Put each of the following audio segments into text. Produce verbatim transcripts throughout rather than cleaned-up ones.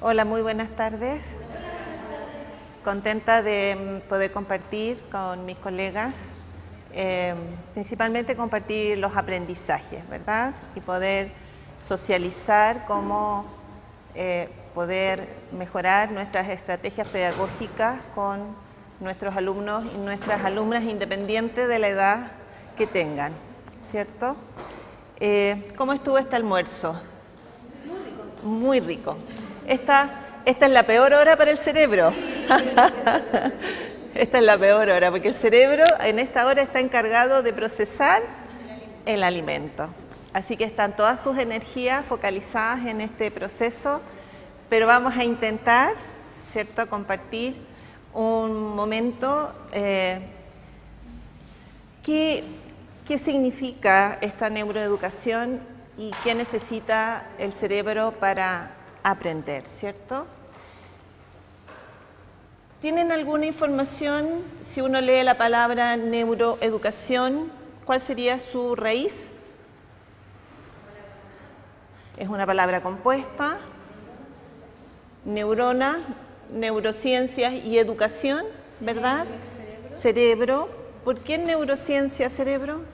Hola, muy buenas tardes. Contenta de poder compartir con mis colegas, eh, principalmente compartir los aprendizajes, ¿verdad? Y poder socializar cómo eh, poder mejorar nuestras estrategias pedagógicas con nuestros alumnos y nuestras alumnas independientes de la edad que tengan, ¿cierto? Eh, ¿Cómo estuvo este almuerzo? Muy rico. Muy rico. Esta, esta es la peor hora para el cerebro. Esta es la peor hora, porque el cerebro en esta hora está encargado de procesar el alimento. Así que están todas sus energías focalizadas en este proceso, pero vamos a intentar, ¿cierto?, compartir un momento. Eh, ¿qué, ¿Qué significa esta neuroeducación y qué necesita el cerebro para aprender, ¿cierto? ¿Tienen alguna información? Si uno lee la palabra neuroeducación, ¿cuál sería su raíz? Es una palabra compuesta. Neurona, neurociencias y educación, ¿verdad? Cerebro. ¿Por qué neurociencia, cerebro?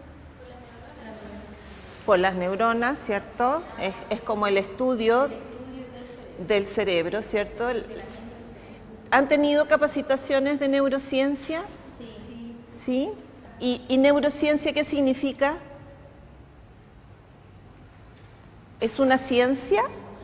Por las neuronas, ¿cierto? Es, es como el estudio del cerebro, ¿cierto? ¿Han tenido capacitaciones de neurociencias? Sí. ¿Sí? ¿Y, y neurociencia qué significa? ¿Es una ciencia?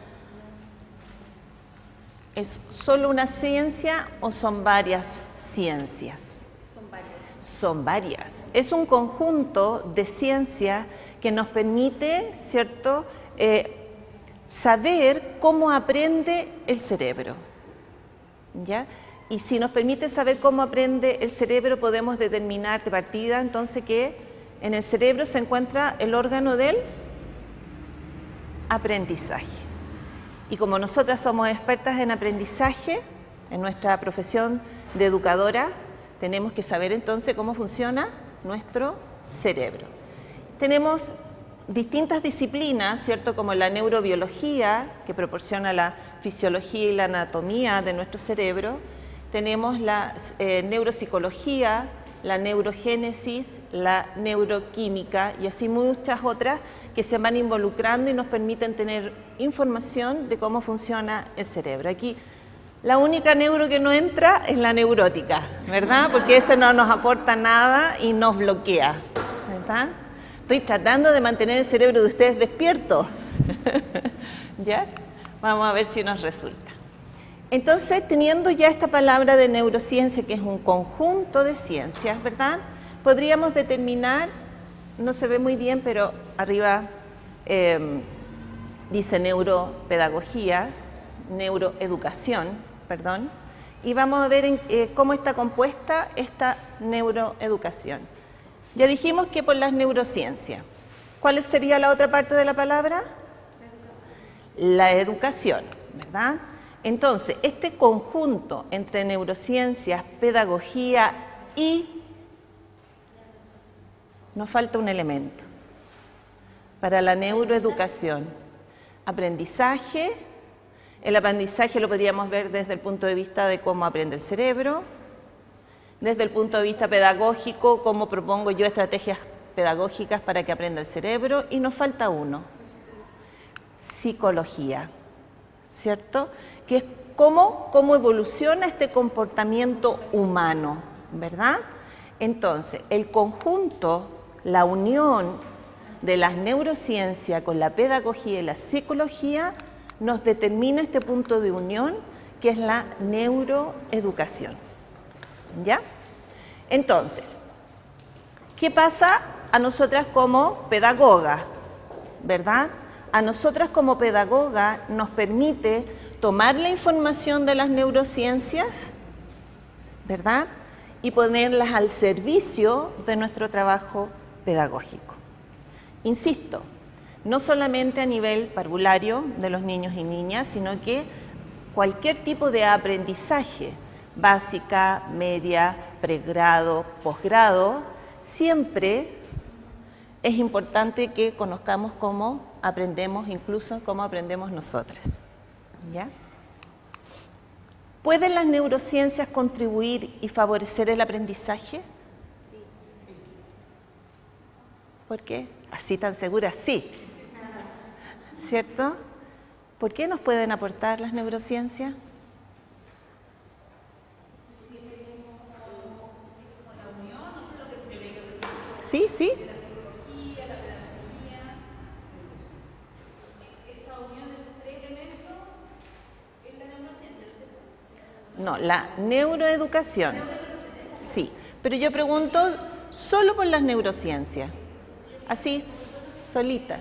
¿Es solo una ciencia o son varias ciencias? Son varias. Son varias. Es un conjunto de ciencias que nos permite, ¿cierto?, eh, saber cómo aprende el cerebro, ¿ya? Y si nos permite saber cómo aprende el cerebro, podemos determinar de partida entonces que en el cerebro se encuentra el órgano del aprendizaje. Y como nosotras somos expertas en aprendizaje, en nuestra profesión de educadora, tenemos que saber entonces cómo funciona nuestro cerebro. Tenemos distintas disciplinas, ¿cierto?, como la neurobiología, que proporciona la fisiología y la anatomía de nuestro cerebro. Tenemos la eh, neuropsicología, la neurogénesis, la neuroquímica y así muchas otras que se van involucrando y nos permiten tener información de cómo funciona el cerebro. Aquí la única neuro que no entra es la neurótica, ¿verdad? Porque eso no nos aporta nada y nos bloquea, ¿verdad? Estoy tratando de mantener el cerebro de ustedes despierto. ¿Ya? Vamos a ver si nos resulta. Entonces, teniendo ya esta palabra de neurociencia, que es un conjunto de ciencias, ¿verdad?, podríamos determinar, no se ve muy bien, pero arriba eh, dice neuropedagogía, neuroeducación, perdón, y vamos a ver en, eh, cómo está compuesta esta neuroeducación. Ya dijimos que por las neurociencias. ¿Cuál sería la otra parte de la palabra? La educación, ¿verdad? Entonces, este conjunto entre neurociencias, pedagogía y... nos falta un elemento para la neuroeducación. Aprendizaje. El aprendizaje lo podríamos ver desde el punto de vista de cómo aprende el cerebro. Desde el punto de vista pedagógico, cómo propongo yo estrategias pedagógicas para que aprenda el cerebro. Y nos falta uno, psicología, ¿cierto? Que es cómo, cómo evoluciona este comportamiento humano, ¿verdad? Entonces, el conjunto, la unión de las neurociencias con la pedagogía y la psicología nos determina este punto de unión que es la neuroeducación. ¿Ya? Entonces, ¿qué pasa a nosotras como pedagogas? ¿Verdad? A nosotras como pedagoga nos permite tomar la información de las neurociencias, ¿verdad?, y ponerlas al servicio de nuestro trabajo pedagógico. Insisto, no solamente a nivel parvulario de los niños y niñas, sino que cualquier tipo de aprendizaje, básica, media, pregrado, posgrado, siempre es importante que conozcamos cómo aprendemos, incluso cómo aprendemos nosotras, ¿ya? ¿Pueden las neurociencias contribuir y favorecer el aprendizaje? Sí. ¿Por qué? Así tan segura, sí. ¿Cierto? ¿Por qué nos pueden aportar las neurociencias? Sí, sí. No, la neuroeducación. Sí, pero yo pregunto solo por las neurociencias. Así, solitas.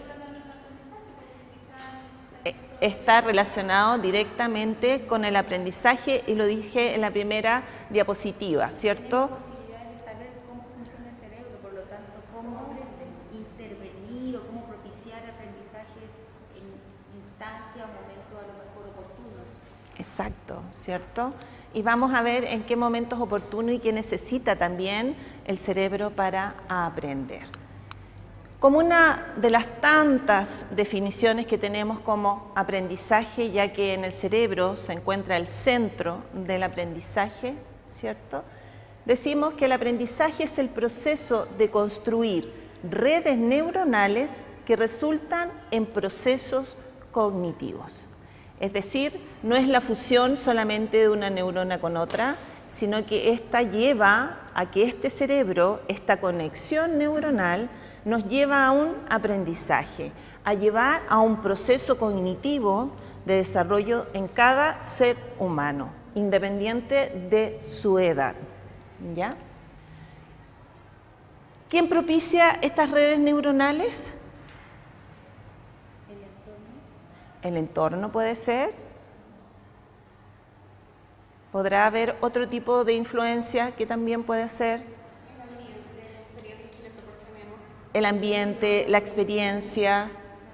Está relacionado directamente con el aprendizaje y lo dije en la primera diapositiva, ¿cierto? Tenemos posibilidades de saber cómo funciona el cerebro, por lo tanto, cómo intervenir o cómo propiciar aprendizajes en instancia o momento a lo mejor oportuno. Exacto, ¿cierto? Y vamos a ver en qué momentos oportunos y qué necesita también el cerebro para aprender. Como una de las tantas definiciones que tenemos como aprendizaje, ya que en el cerebro se encuentra el centro del aprendizaje, ¿cierto? Decimos que el aprendizaje es el proceso de construir redes neuronales que resultan en procesos cognitivos. Es decir, no es la fusión solamente de una neurona con otra, sino que esta lleva a que este cerebro, esta conexión neuronal, nos lleva a un aprendizaje, a llevar a un proceso cognitivo de desarrollo en cada ser humano, independiente de su edad. ¿Ya? ¿Quién propicia estas redes neuronales? El entorno. El entorno puede ser. ¿Podrá haber otro tipo de influencia que también puede ser? El ambiente, la experiencia,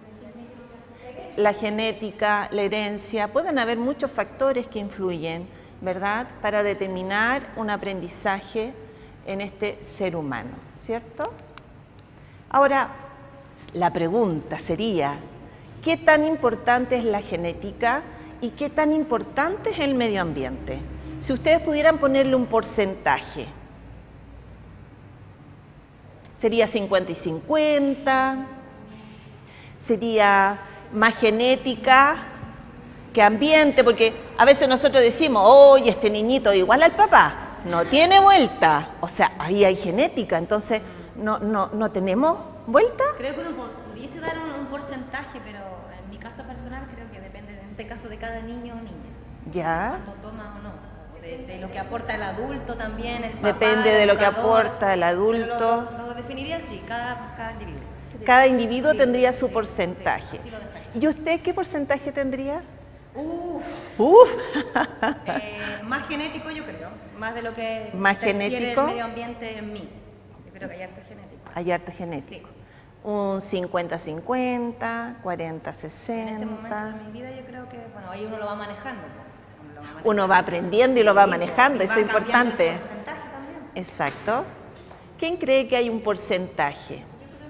la genética, la herencia. Pueden haber muchos factores que influyen, ¿verdad?, para determinar un aprendizaje en este ser humano, ¿cierto? Ahora, la pregunta sería, ¿qué tan importante es la genética y qué tan importante es el medio ambiente? Si ustedes pudieran ponerle un porcentaje, ¿sería cincuenta y cincuenta? ¿Sería más genética que ambiente? Porque a veces nosotros decimos, oye, este niñito igual al papá, no tiene vuelta. O sea, ahí hay genética, entonces no, no, no tenemos vuelta. Creo que uno pudiese dar un, un porcentaje, pero en mi caso personal creo que depende, en este caso, de cada niño o niña. Ya. Cuánto toma o no. De, de lo que aporta el adulto también, el papá, Depende de el lo que educador. aporta el adulto. Lo, lo definiría así, cada, cada individuo. Cada individuo Sí, tendría su sí, porcentaje. sí, así lo dejaría. ¿Y usted qué porcentaje tendría? Uf, Uf. eh, más genético yo creo, más de lo que ¿Más interfiere genético? el medio ambiente en mí. Yo creo que hay harto genético. Hay harto genético. Un cincuenta cincuenta, cuarenta En este momento sesenta. de mi vida yo creo que, bueno, ahí uno lo va manejando. Uno, lo va manejando. Uno va aprendiendo y lo va manejando, y eso va es cambiando importante. el porcentaje también. Exacto. ¿Quién cree que hay un porcentaje?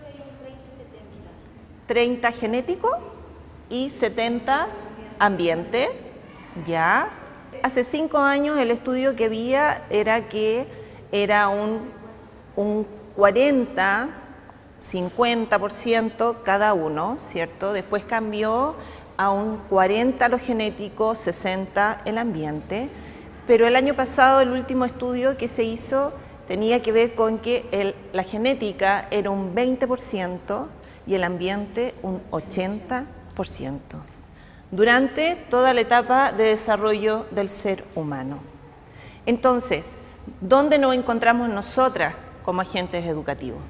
treinta genético y setenta ambiente. Ya. Hace cinco años el estudio que había era que era un, un cuarenta, cincuenta por ciento cada uno, ¿cierto? Después cambió a un cuarenta lo genético, sesenta el ambiente. Pero el año pasado el último estudio que se hizo tenía que ver con que el, la genética era un veinte por ciento y el ambiente un ochenta por ciento durante toda la etapa de desarrollo del ser humano. Entonces, ¿dónde nos encontramos nosotras como agentes educativos?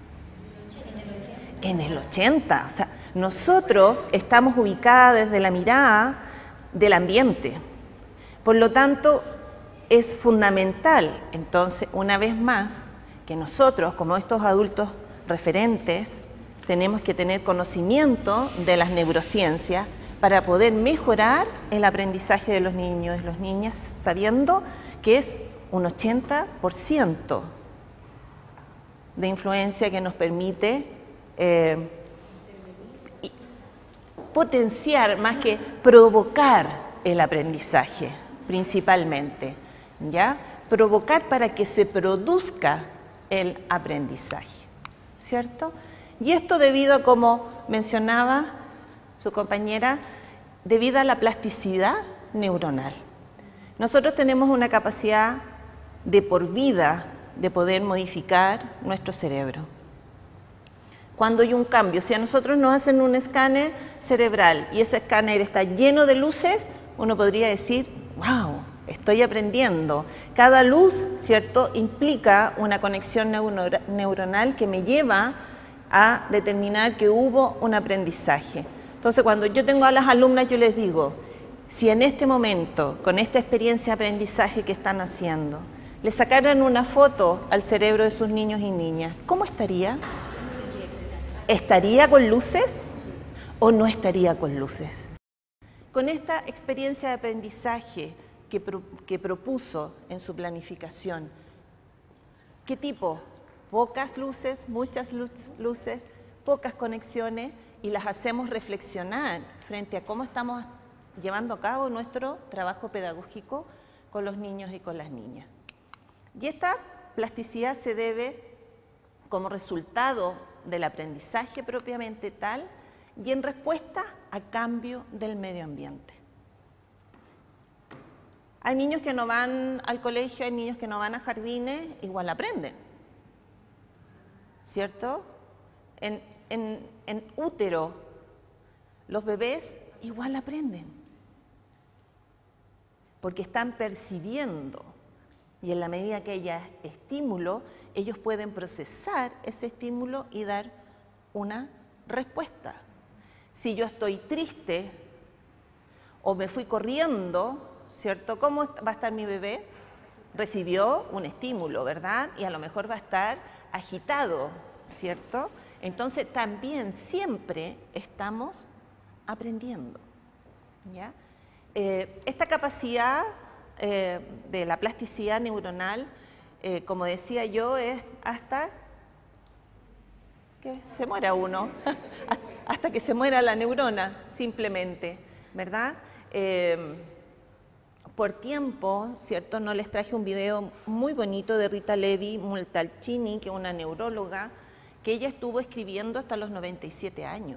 En el ochenta. O sea, nosotros estamos ubicadas desde la mirada del ambiente. Por lo tanto, es fundamental, entonces, una vez más, que nosotros, como estos adultos referentes, tenemos que tener conocimiento de las neurociencias para poder mejorar el aprendizaje de los niños y las niñas, sabiendo que es un ochenta por ciento de influencia que nos permite eh, potenciar más que provocar el aprendizaje. principalmente, ¿ya? Provocar para que se produzca el aprendizaje, ¿cierto? Y esto debido a, como mencionaba su compañera, debido a la plasticidad neuronal. Nosotros tenemos una capacidad de por vida de poder modificar nuestro cerebro. Cuando hay un cambio, si a nosotros nos hacen un escáner cerebral y ese escáner está lleno de luces, uno podría decir, wow, estoy aprendiendo. Cada luz, ¿cierto?, implica una conexión neuronal que me lleva a determinar que hubo un aprendizaje. Entonces, cuando yo tengo a las alumnas, yo les digo, si en este momento, con esta experiencia de aprendizaje que están haciendo, le sacaran una foto al cerebro de sus niños y niñas, ¿cómo estaría? ¿Estaría con luces o no estaría con luces? Con esta experiencia de aprendizaje que, pro, que propuso en su planificación, ¿qué tipo? Pocas luces, muchas luces, pocas conexiones, y las hacemos reflexionar frente a cómo estamos llevando a cabo nuestro trabajo pedagógico con los niños y con las niñas. Y esta plasticidad se debe como resultado del aprendizaje propiamente tal y en respuesta a cambio del medio ambiente. Hay niños que no van al colegio, hay niños que no van a jardines, igual aprenden, ¿cierto? En, en, en útero, los bebés igual aprenden, porque están percibiendo. Y en la medida que haya estímulo, ellos pueden procesar ese estímulo y dar una respuesta. Si yo estoy triste o me fui corriendo, ¿cierto? ¿Cómo va a estar mi bebé? Recibió un estímulo, ¿verdad? Y a lo mejor va a estar agitado, ¿cierto? Entonces también siempre estamos aprendiendo, ¿ya? Eh, esta capacidad Eh, de la plasticidad neuronal, eh, como decía yo, es hasta que se muera uno, hasta que se muera la neurona, simplemente, ¿verdad? Eh, por tiempo, ¿cierto? No les traje un video muy bonito de Rita Levi Montalcini, que es una neuróloga, que ella estuvo escribiendo hasta los noventa y siete años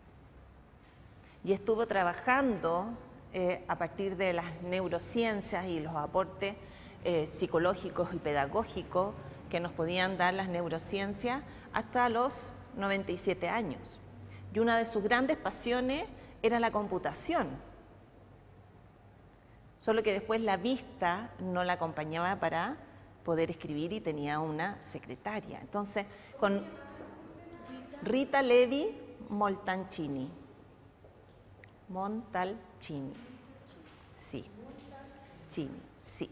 y estuvo trabajando Eh, a partir de las neurociencias y los aportes eh, psicológicos y pedagógicos que nos podían dar las neurociencias hasta los noventa y siete años. Y una de sus grandes pasiones era la computación, solo que después la vista no la acompañaba para poder escribir y tenía una secretaria. Entonces, con Rita Levi Montalcini. Montalcini, sí, Chini, sí.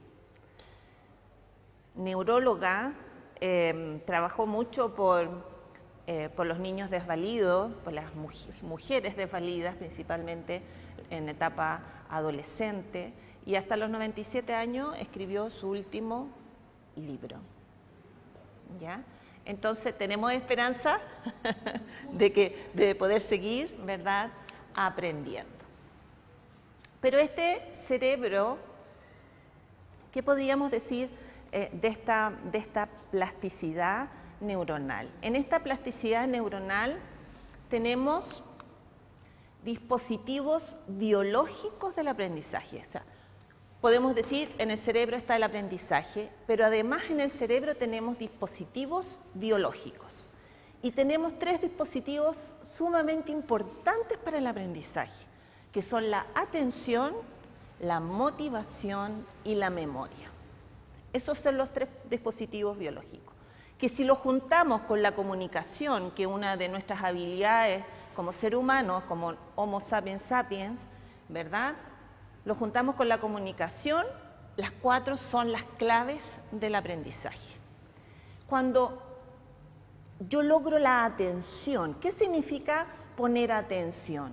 Neuróloga, eh, trabajó mucho por, eh, por los niños desvalidos, por las mujeres desvalidas, principalmente en etapa adolescente, y hasta los noventa y siete años escribió su último libro, ¿ya? Entonces tenemos esperanza de, que, de poder seguir, ¿verdad?, aprendiendo. Pero este cerebro, ¿qué podríamos decir eh, de, esta, de esta plasticidad neuronal? En esta plasticidad neuronal tenemos dispositivos biológicos del aprendizaje. O sea, podemos decir, en el cerebro está el aprendizaje, pero además en el cerebro tenemos dispositivos biológicos. Y tenemos tres dispositivos sumamente importantes para el aprendizaje, que son la atención, la motivación y la memoria. Esos son los tres dispositivos biológicos, que si los juntamos con la comunicación, que es una de nuestras habilidades como ser humano, como Homo sapiens sapiens, ¿verdad? Lo juntamos con la comunicación, las cuatro son las claves del aprendizaje. Cuando yo logro la atención, ¿qué significa poner atención?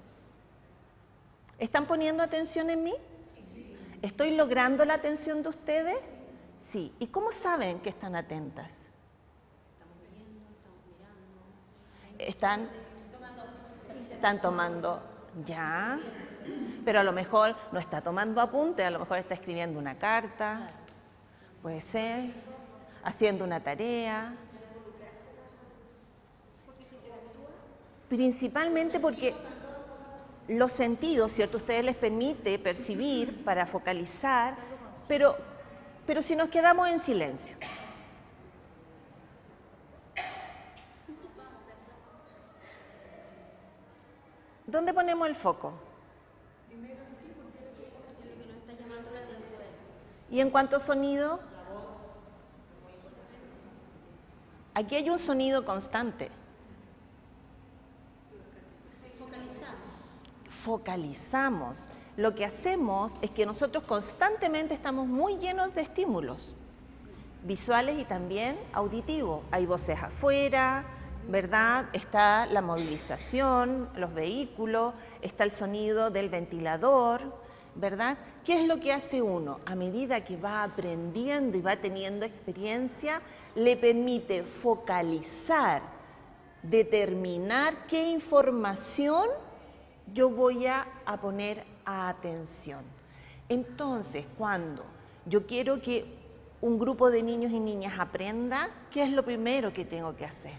¿Están poniendo atención en mí? Sí. ¿Estoy logrando la atención de ustedes? Sí. ¿Y cómo saben que están atentas? Estamos viendo, estamos mirando. ¿Están, están tomando? ¿Ya? pero a lo mejor no está tomando apunte, a lo mejor está escribiendo una carta, puede ser, haciendo una tarea. Principalmente porque los sentidos, ¿cierto? Ustedes les permite percibir para focalizar, pero, pero si nos quedamos en silencio. ¿Dónde ponemos el foco? ¿Y en cuanto a sonido? Aquí hay un sonido constante. Focalizamos. Focalizamos. Lo que hacemos es que nosotros constantemente estamos muy llenos de estímulos visuales y también auditivos. Hay voces afuera, ¿verdad? Está la movilización, los vehículos, está el sonido del ventilador, ¿verdad? ¿Qué es lo que hace uno? A medida que va aprendiendo y va teniendo experiencia, le permite focalizar, determinar qué información yo voy a, a poner atención. Entonces, cuando yo quiero que un grupo de niños y niñas aprenda, ¿qué es lo primero que tengo que hacer?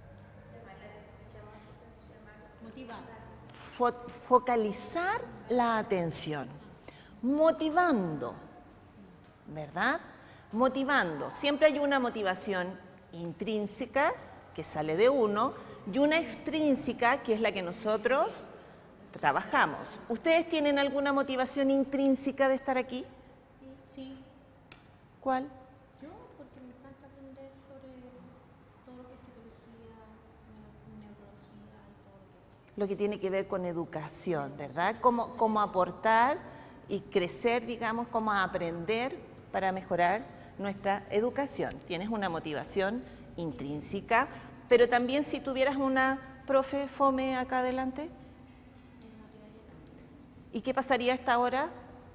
Motivar. Fo focalizar la atención, motivando, ¿verdad? Motivando. Siempre hay una motivación intrínseca que sale de uno y una extrínseca que es la que nosotros trabajamos. ¿Ustedes tienen alguna motivación intrínseca de estar aquí? Sí, sí. ¿Cuál? Yo, porque me encanta aprender sobre todo lo que es psicología, neurología y todo lo que... Lo que tiene que ver con educación, ¿verdad? Cómo, cómo aportar y crecer, digamos, cómo aprender para mejorar nuestra educación. Tienes una motivación intrínseca, pero también si tuvieras una profe fome acá adelante, ¿y qué pasaría a esta hora?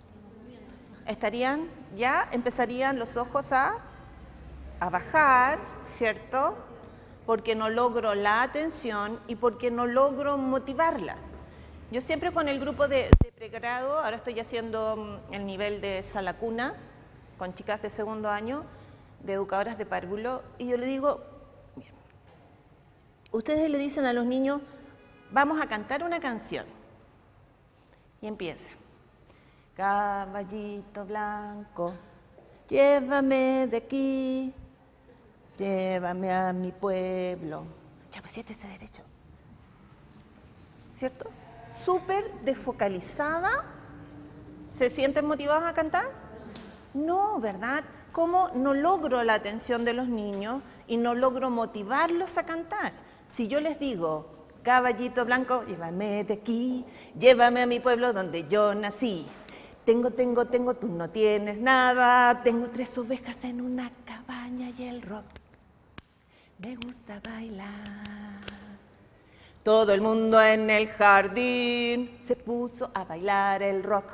Estarían, ya empezarían los ojos a, a bajar, ¿cierto? Porque no logro la atención y porque no logro motivarlas. Yo siempre con el grupo de, de pregrado, ahora estoy haciendo el nivel de sala cuna, con chicas de segundo año, de educadoras de párvulo, y yo le digo, bien, ustedes le dicen a los niños, vamos a cantar una canción. Y empieza. Caballito blanco, llévame de aquí, llévame a mi pueblo. Ya, pues siete ese derecho. ¿Cierto? Súper desfocalizada. ¿Se sienten motivados a cantar? No, ¿verdad? ¿Cómo no logro la atención de los niños y no logro motivarlos a cantar? Si yo les digo, caballito blanco, llévame de aquí, llévame a mi pueblo donde yo nací. Tengo, tengo, tengo, tú no tienes nada. Tengo tres ovejas en una cabaña y el rock. Me gusta bailar. Todo el mundo en el jardín se puso a bailar el rock.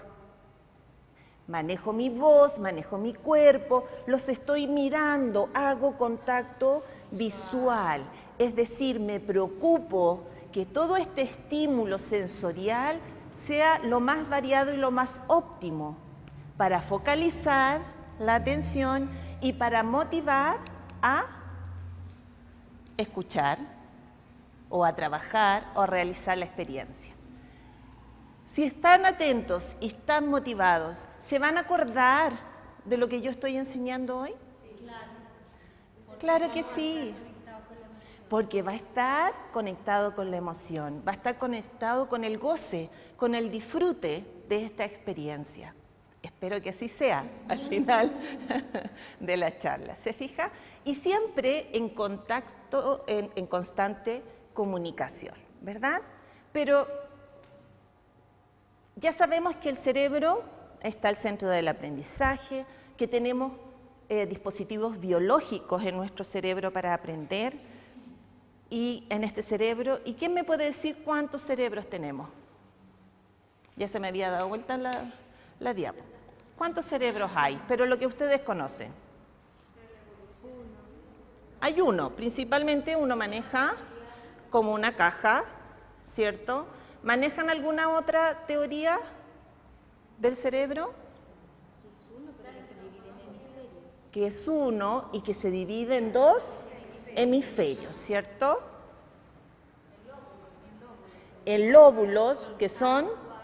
Manejo mi voz, manejo mi cuerpo, los estoy mirando, hago contacto visual. Es decir, me preocupo que todo este estímulo sensorial sea lo más variado y lo más óptimo para focalizar la atención y para motivar a escuchar o a trabajar o a realizar la experiencia. Si están atentos y están motivados, ¿se van a acordar de lo que yo estoy enseñando hoy? Sí, claro. Claro que sí. Porque va a estar conectado con la emoción, va a estar conectado con el goce, con el disfrute de esta experiencia. Espero que así sea al final de la charla, ¿se fija? Y siempre en contacto, en, en constante comunicación, ¿verdad? Pero ya sabemos que el cerebro está al centro del aprendizaje, que tenemos eh, dispositivos biológicos en nuestro cerebro para aprender, y en este cerebro, ¿y quién me puede decir cuántos cerebros tenemos? Ya se me había dado vuelta la, la diapo. ¿Cuántos cerebros hay? Pero lo que ustedes conocen. Hay uno, principalmente uno maneja como una caja, ¿cierto? ¿Manejan alguna otra teoría del cerebro? Que es uno, pero que se divide en hemisferios. Que es uno y que se divide en dos hemisferios, ¿cierto? En lóbulos, que son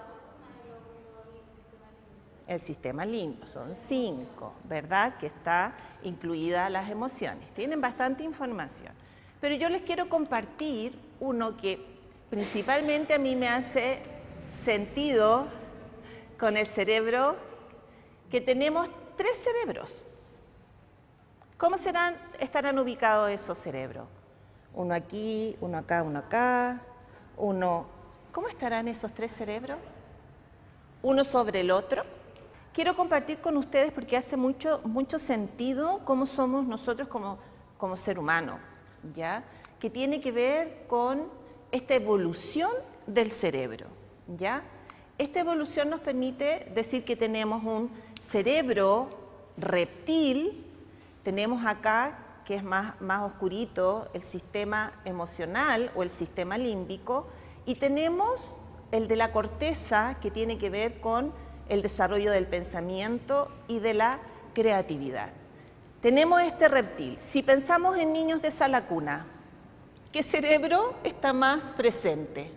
el sistema límbico, son cinco, ¿verdad? Que está incluida las emociones. Tienen bastante información. Pero yo les quiero compartir uno que principalmente a mí me hace sentido con el cerebro, que tenemos tres cerebros. ¿Cómo serán, estarán ubicados esos cerebros? Uno aquí, uno acá, uno acá, uno... ¿Cómo estarán esos tres cerebros? Uno sobre el otro. Quiero compartir con ustedes porque hace mucho, mucho sentido cómo somos nosotros como, como ser humano, ¿ya? Que tiene que ver con esta evolución del cerebro, ¿ya? Esta evolución nos permite decir que tenemos un cerebro reptil, tenemos acá, que es más, más oscurito, el sistema emocional o el sistema límbico, y tenemos el de la corteza, que tiene que ver con el desarrollo del pensamiento y de la creatividad. Tenemos este reptil. Si pensamos en niños de sala cuna, ¿qué cerebro está más presente?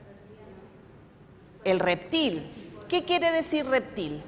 El reptil. ¿Qué quiere decir reptil?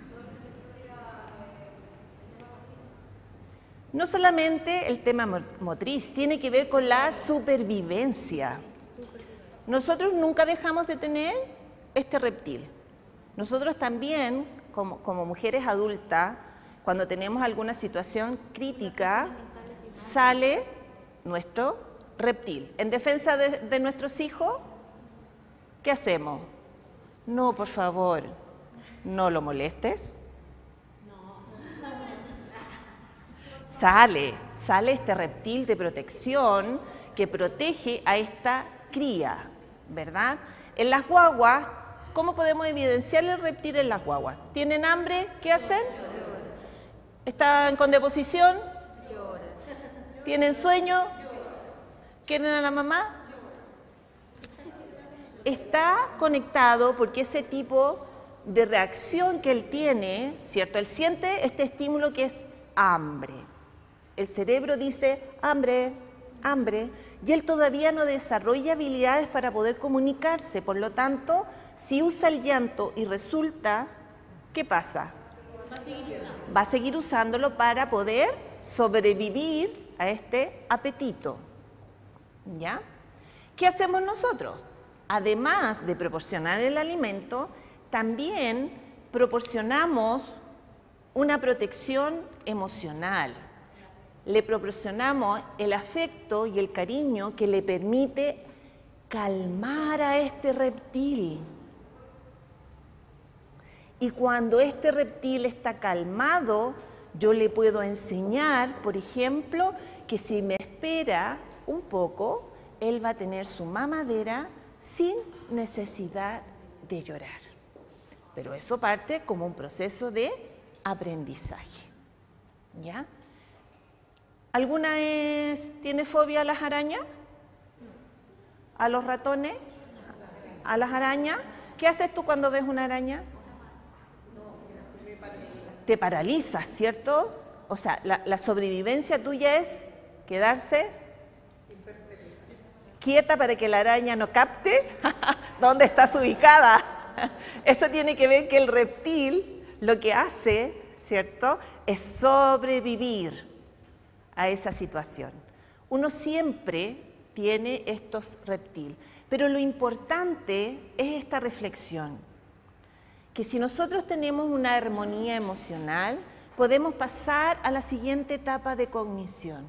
No solamente el tema motriz, tiene que ver con la supervivencia. Nosotros nunca dejamos de tener este reptil. Nosotros también, como, como mujeres adultas, cuando tenemos alguna situación crítica, sale nuestro reptil. En defensa de, de nuestros hijos, ¿qué hacemos? No, por favor, no lo molestes. Sale, sale este reptil de protección que protege a esta cría, ¿verdad? En las guaguas, ¿cómo podemos evidenciar el reptil en las guaguas? ¿Tienen hambre? ¿Qué hacen? ¿Están con deposición? ¿Tienen sueño? ¿Quieren a la mamá? Está conectado porque ese tipo de reacción que él tiene, ¿cierto? Él siente este estímulo que es hambre. El cerebro dice hambre, hambre, y él todavía no desarrolla habilidades para poder comunicarse. Por lo tanto, si usa el llanto y resulta, ¿qué pasa? Va a seguir usando. Va a seguir usándolo para poder sobrevivir a este apetito. ¿Ya? ¿Qué hacemos nosotros? Además de proporcionar el alimento, también proporcionamos una protección emocional. Le proporcionamos el afecto y el cariño que le permite calmar a este reptil. Y cuando este reptil está calmado, yo le puedo enseñar, por ejemplo, que si me espera un poco, él va a tener su mamadera sin necesidad de llorar. Pero eso parte como un proceso de aprendizaje. ¿Ya? ¿Alguna vez tiene fobia a las arañas? ¿A los ratones? ¿A las arañas? ¿Qué haces tú cuando ves una araña? Te paralizas, ¿cierto? O sea, la, la sobrevivencia tuya es quedarse quieta para que la araña no capte dónde estás ubicada. Eso tiene que ver que el reptil lo que hace, ¿cierto?, es sobrevivir a esa situación. Uno siempre tiene estos reptiles, pero lo importante es esta reflexión, que si nosotros tenemos una armonía emocional, podemos pasar a la siguiente etapa de cognición.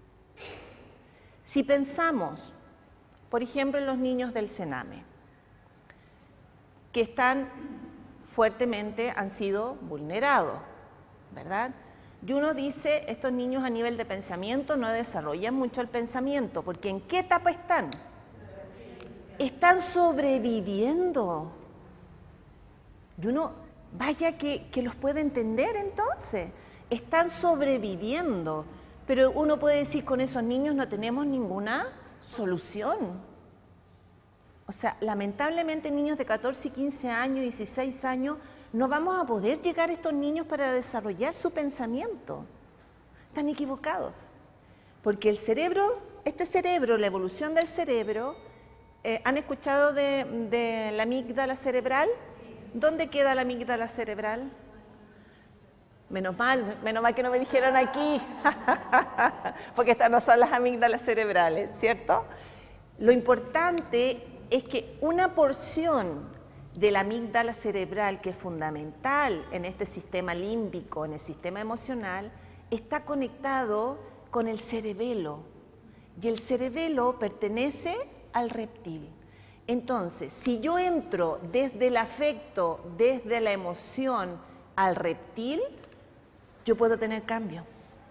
Si pensamos, por ejemplo, en los niños del Sename, que están fuertemente, han sido vulnerados, ¿verdad? Y uno dice, estos niños a nivel de pensamiento no desarrollan mucho el pensamiento, porque ¿en qué etapa están? Están sobreviviendo. Y uno, vaya que, que los puede entender entonces, están sobreviviendo. Pero uno puede decir, con esos niños no tenemos ninguna solución. O sea, lamentablemente niños de catorce, quince años, dieciséis años, no vamos a poder llegar a estos niños para desarrollar su pensamiento. Están equivocados. Porque el cerebro, este cerebro, la evolución del cerebro, eh, ¿han escuchado de, de la amígdala cerebral? ¿Dónde queda la amígdala cerebral? Menos mal, menos mal que no me dijeron aquí, porque estas no son las amígdalas cerebrales, ¿cierto? Lo importante es que una porción de la amígdala cerebral, que es fundamental en este sistema límbico, en el sistema emocional, está conectado con el cerebelo, y el cerebelo pertenece al reptil. Entonces, si yo entro desde el afecto, desde la emoción al reptil, yo puedo tener cambio.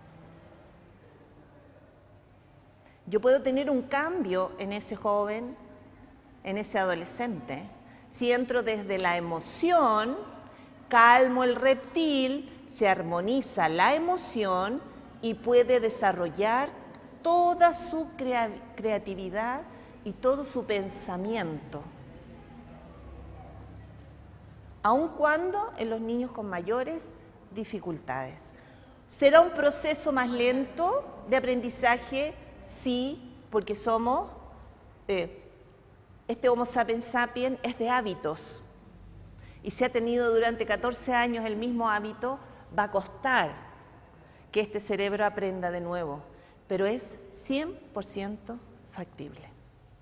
Yo puedo tener un cambio en ese joven, en ese adolescente. Si entro desde la emoción, calmo el reptil, se armoniza la emoción y puede desarrollar toda su crea- creatividad y todo su pensamiento. Aun cuando en los niños con mayores dificultades. ¿Será un proceso más lento de aprendizaje? Sí, porque somos, eh, este Homo sapiens sapiens es de hábitos. Y si ha tenido durante catorce años el mismo hábito, va a costar que este cerebro aprenda de nuevo, pero es cien por ciento factible.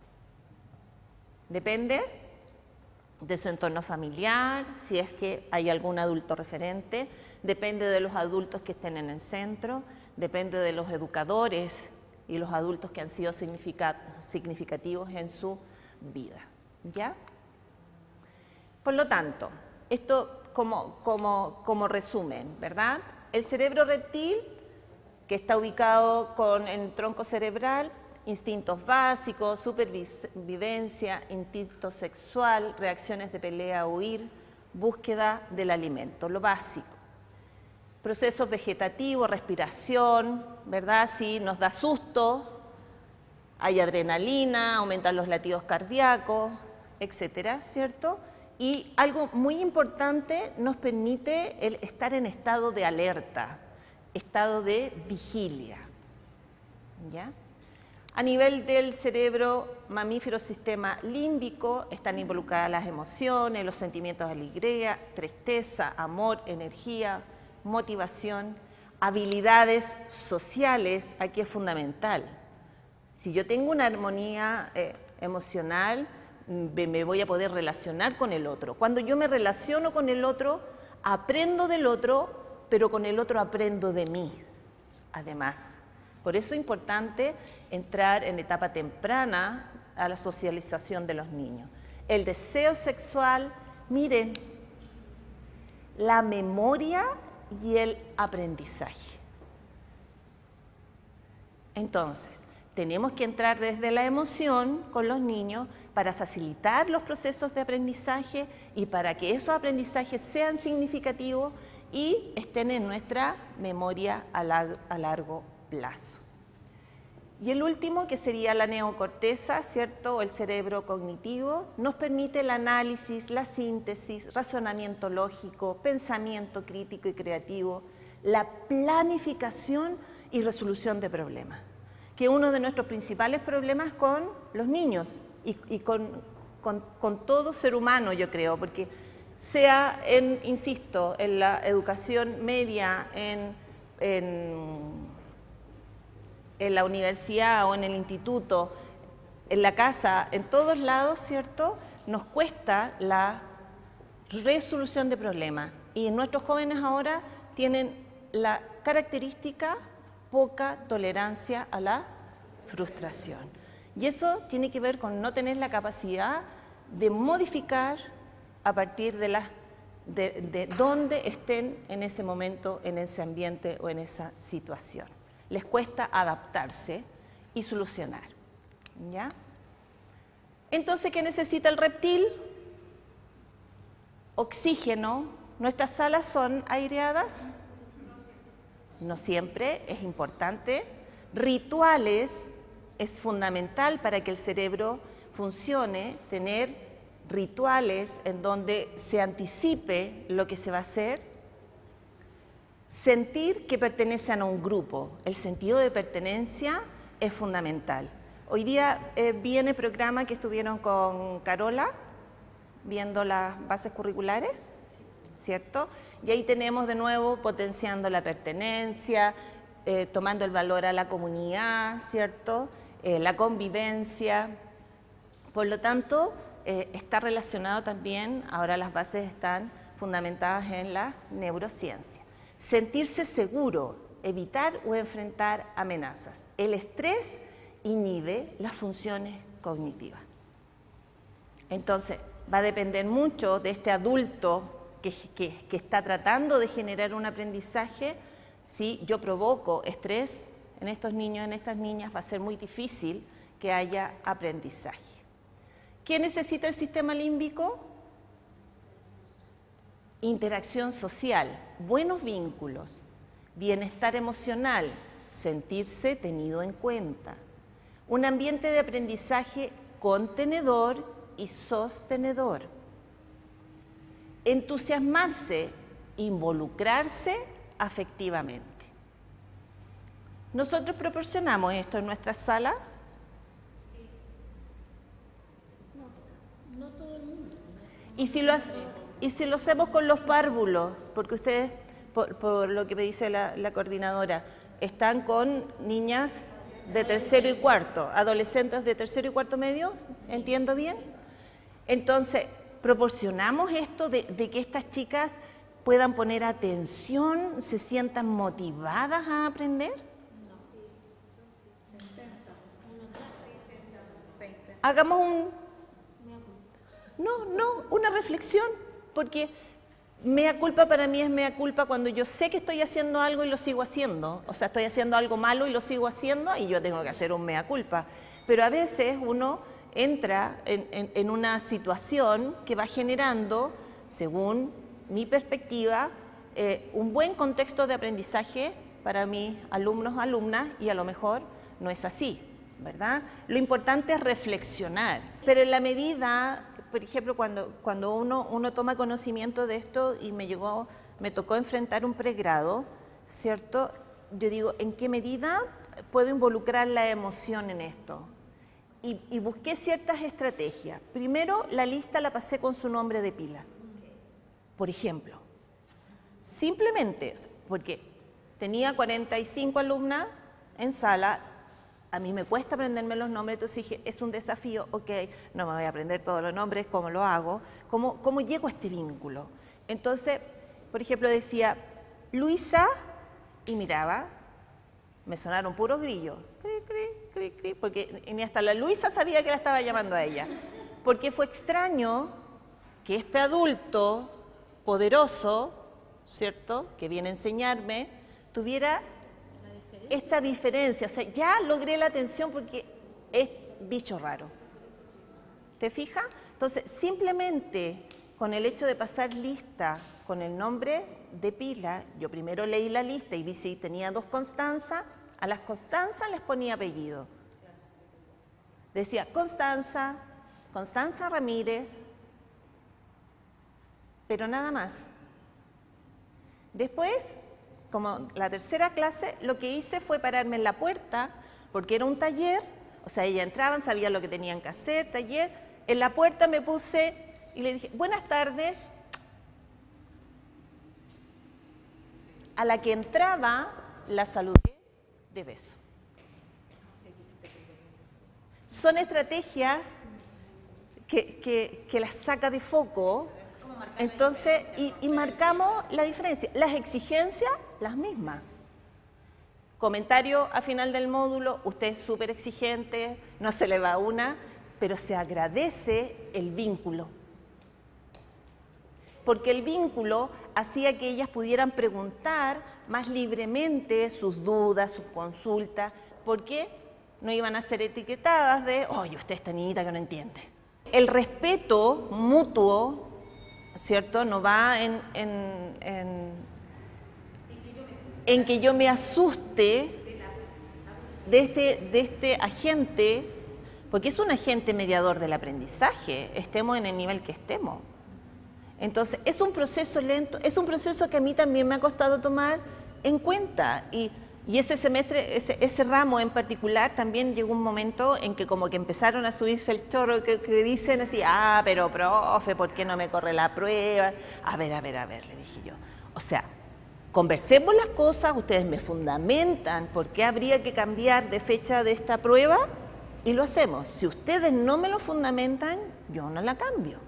Depende de su entorno familiar, si es que hay algún adulto referente, depende de los adultos que estén en el centro, depende de los educadores y los adultos que han sido significativos en su vida, ¿ya? Por lo tanto, esto como, como, como resumen, ¿verdad? El cerebro reptil, que está ubicado con el tronco cerebral, instintos básicos, supervivencia, instinto sexual, reacciones de pelea o huir, búsqueda del alimento, lo básico. Procesos vegetativos, respiración, ¿verdad? Si nos da susto, hay adrenalina, aumentan los latidos cardíacos, etcétera, ¿cierto? Y algo muy importante, nos permite el estar en estado de alerta, estado de vigilia, ¿ya? A nivel del cerebro mamífero sistema límbico están involucradas las emociones, los sentimientos de alegría, tristeza, amor, energía, motivación, habilidades sociales, aquí es fundamental. Si yo tengo una armonía eh, emocional, me voy a poder relacionar con el otro. Cuando yo me relaciono con el otro, aprendo del otro, pero con el otro aprendo de mí, además. Por eso es importante entrar en etapa temprana a la socialización de los niños. El deseo sexual, miren, la memoria y el aprendizaje. Entonces, tenemos que entrar desde la emoción con los niños para facilitar los procesos de aprendizaje y para que esos aprendizajes sean significativos y estén en nuestra memoria a, la, a largo plazo. Y el último, que sería la neocorteza, ¿cierto? O el cerebro cognitivo, nos permite el análisis, la síntesis, razonamiento lógico, pensamiento crítico y creativo, la planificación y resolución de problemas, que es uno de nuestros principales problemas con los niños y, y con, con, con todo ser humano, yo creo, porque sea, en, insisto, en la educación media, en, en, en la universidad o en el instituto, en la casa, en todos lados, ¿cierto?, nos cuesta la resolución de problemas. Y nuestros jóvenes ahora tienen la característica poca tolerancia a la frustración. Y eso tiene que ver con no tener la capacidad de modificar a partir de, la, de, de dónde estén en ese momento, en ese ambiente o en esa situación. Les cuesta adaptarse y solucionar, ¿ya? Entonces, ¿qué necesita el reptil? Oxígeno. ¿Nuestras salas son aireadas? No siempre, es importante. Rituales es fundamental para que el cerebro funcione, tener rituales en donde se anticipe lo que se va a hacer, sentir que pertenecen a un grupo. El sentido de pertenencia es fundamental. Hoy día eh, vi en el programa que estuvieron con Carola, viendo las bases curriculares, ¿cierto? Y ahí tenemos de nuevo potenciando la pertenencia, eh, tomando el valor a la comunidad, ¿cierto? Eh, la convivencia. Por lo tanto, eh, está relacionado también, ahora las bases están fundamentadas en la neurociencia. Sentirse seguro, evitar o enfrentar amenazas. El estrés inhibe las funciones cognitivas. Entonces, va a depender mucho de este adulto que, que, que está tratando de generar un aprendizaje. Si yo provoco estrés en estos niños, en estas niñas, va a ser muy difícil que haya aprendizaje. ¿Qué necesita el sistema límbico? Interacción social, buenos vínculos, bienestar emocional, sentirse tenido en cuenta, un ambiente de aprendizaje contenedor y sostenedor, entusiasmarse, involucrarse afectivamente. Nosotros proporcionamos esto en nuestra sala. No todo el mundo. Y si lo, y si lo hacemos con los párvulos, porque ustedes, por, por lo que me dice la, la coordinadora, están con niñas de tercero y cuarto, adolescentes de tercero y cuarto medio, ¿entiendo bien? Entonces, proporcionamos esto de, de que estas chicas puedan poner atención, se sientan motivadas a aprender. Hagamos un... No, no, una reflexión, porque mea culpa para mí es mea culpa cuando yo sé que estoy haciendo algo y lo sigo haciendo. O sea, estoy haciendo algo malo y lo sigo haciendo y yo tengo que hacer un mea culpa. Pero a veces uno entra en, en, en una situación que va generando, según mi perspectiva, eh, un buen contexto de aprendizaje para mis alumnos, alumnas, y a lo mejor no es así, ¿verdad? Lo importante es reflexionar, pero en la medida, por ejemplo, cuando, cuando uno, uno toma conocimiento de esto y me llegó, me tocó enfrentar un pregrado, ¿cierto? Yo digo, ¿en qué medida puedo involucrar la emoción en esto? Y, y busqué ciertas estrategias. Primero, la lista la pasé con su nombre de pila. Por ejemplo, simplemente, porque tenía cuarenta y cinco alumnas en sala, a mí me cuesta aprenderme los nombres, entonces dije, es un desafío, ok, no me voy a aprender todos los nombres, ¿cómo lo hago? ¿Cómo, cómo llego a este vínculo? Entonces, por ejemplo, decía, Luisa, y miraba, me sonaron puros grillos, cri, cri, cri, cri, porque ni hasta la Luisa sabía que la estaba llamando a ella, porque fue extraño que este adulto poderoso, ¿cierto?, que viene a enseñarme, tuviera esta diferencia. O sea, ya logré la atención porque es bicho raro. ¿Te fijas? Entonces, simplemente con el hecho de pasar lista con el nombre de pila, yo primero leí la lista y vi si tenía dos Constanza, a las Constanza les ponía apellido. Decía Constanza, Constanza Ramírez, pero nada más. Después, como la tercera clase, lo que hice fue pararme en la puerta, porque era un taller, o sea, ellas entraban, sabían lo que tenían que hacer, taller. En la puerta me puse y le dije, buenas tardes. A la que entraba, la saludé de beso. Son estrategias que, que, que las saca de foco. Entonces, y, y marcamos la diferencia. Las exigencias, las mismas. Comentario a final del módulo, usted es súper exigente, no se le va una, pero se agradece el vínculo. Porque el vínculo hacía que ellas pudieran preguntar más libremente sus dudas, sus consultas, porque no iban a ser etiquetadas de, oye, usted es tan niñita que no entiende. El respeto mutuo, ¿cierto? No va en, en, en, en que yo me asuste de este, de este agente, porque es un agente mediador del aprendizaje, estemos en el nivel que estemos. Entonces, es un proceso lento, es un proceso que a mí también me ha costado tomar en cuenta. Y, y ese semestre, ese, ese ramo en particular, también llegó un momento en que como que empezaron a subirse el chorro, que, que dicen así, ah, pero profe, ¿por qué no me corre la prueba? A ver, a ver, a ver, le dije yo. O sea, conversemos las cosas, ustedes me fundamentan por qué habría que cambiar de fecha de esta prueba y lo hacemos. Si ustedes no me lo fundamentan, yo no la cambio.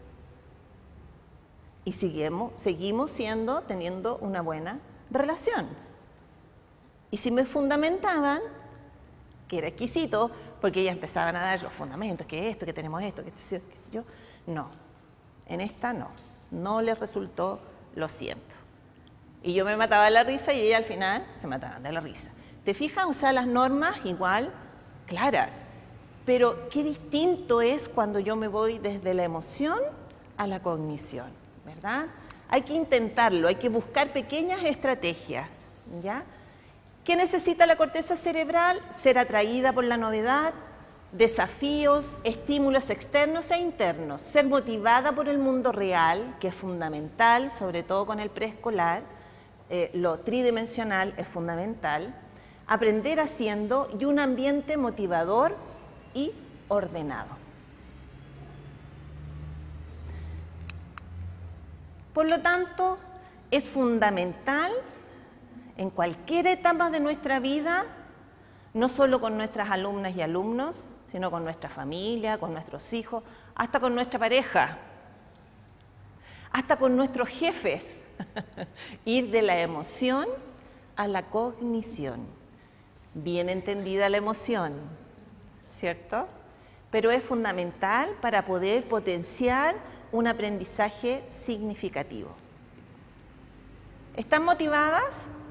Y seguimos, seguimos siendo, teniendo una buena relación. Y si me fundamentaban, que era exquisito, porque ellas empezaban a dar los fundamentos, que esto, que tenemos esto, que esto, qué sé yo, no, en esta no, no les resultó, lo siento. Y yo me mataba de la risa y ella al final se mataban de la risa. ¿Te fijas? O sea, las normas igual, claras, pero qué distinto es cuando yo me voy desde la emoción a la cognición, ¿verdad? Hay que intentarlo, hay que buscar pequeñas estrategias, ¿ya? ¿Qué necesita la corteza cerebral? Ser atraída por la novedad, desafíos, estímulos externos e internos, ser motivada por el mundo real, que es fundamental, sobre todo con el preescolar, eh, lo tridimensional es fundamental, aprender haciendo y un ambiente motivador y ordenado. Por lo tanto, es fundamental en cualquier etapa de nuestra vida, no solo con nuestras alumnas y alumnos, sino con nuestra familia, con nuestros hijos, hasta con nuestra pareja, hasta con nuestros jefes, ir de la emoción a la cognición. Bien entendida la emoción, ¿cierto? Pero es fundamental para poder potenciar un aprendizaje significativo. ¿Están motivadas?